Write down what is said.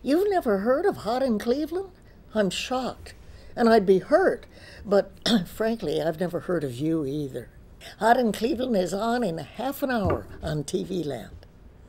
You've never heard of Hot in Cleveland? I'm shocked. And I'd be hurt, but frankly, I've never heard of you either. Hot in Cleveland is on in half an hour on TV Land.